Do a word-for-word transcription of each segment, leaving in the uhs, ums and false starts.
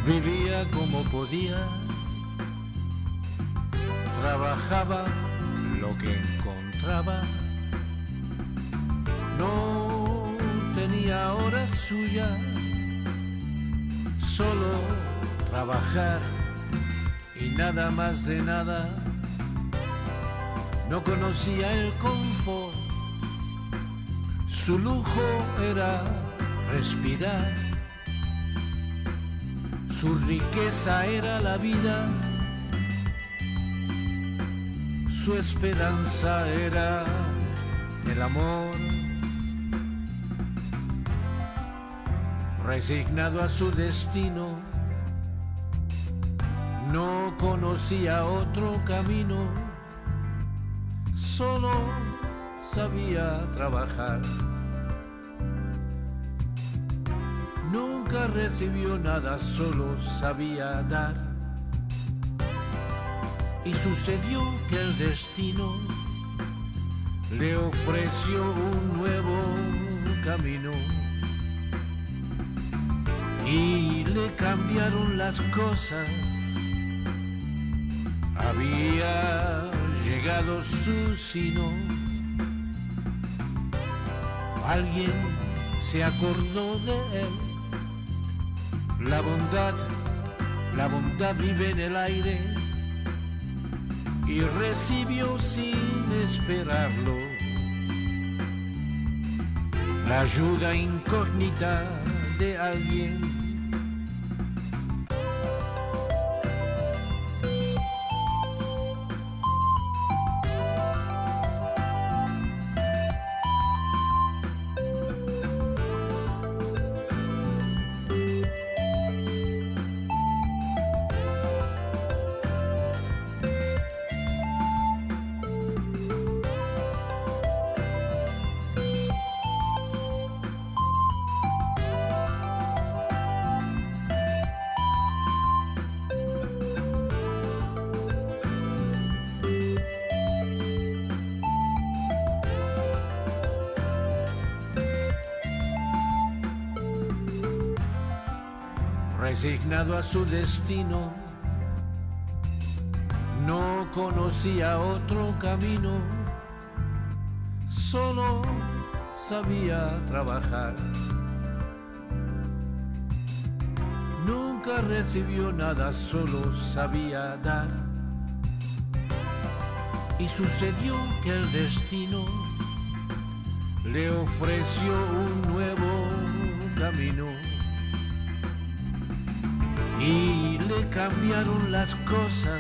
Vivía como podía, trabajaba lo que encontraba, no tenía horas suyas, solo trabajar y nada más de nada. No conocía el confort, su lujo era respirar, su riqueza era la vida, su esperanza era el amor. Resignado a su destino, no conocía otro camino, solo sabía trabajar. Nunca recibió nada, solo sabía dar. Y sucedió que el destino le ofreció un nuevo camino y le cambiaron las cosas. Había llegado su sino. Alguien se acordó de él. La bondad, la bondad vive en el aire, y recibió sin esperarlo la ayuda incógnita de alguien. Resignado a su destino, no conocía otro camino, solo sabía trabajar. Nunca recibió nada, solo sabía dar. Y sucedió que el destino le ofreció un nuevo camino y le cambiaron las cosas.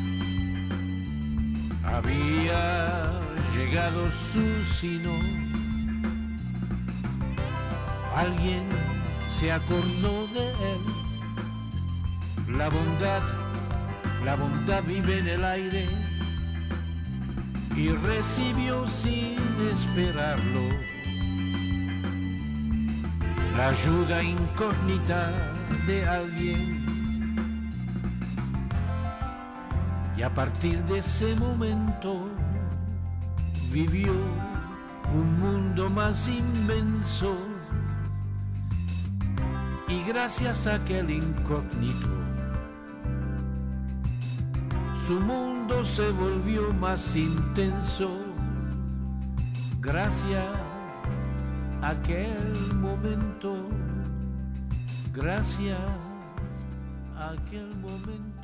Había llegado su sino. Alguien se acordó de él. La bondad, la bondad vive en el aire, y recibió sin esperarlo la ayuda incógnita de alguien. Y a partir de ese momento vivió un mundo más inmenso, y gracias a aquel incógnito su mundo se volvió más intenso. Gracias a aquel momento, gracias a aquel momento.